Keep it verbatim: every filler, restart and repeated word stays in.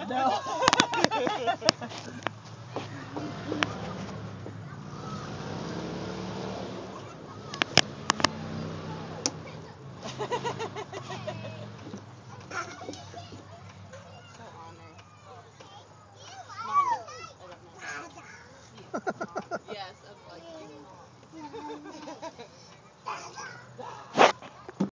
No. So honored. Mine is. I don't know. Yes, of like you.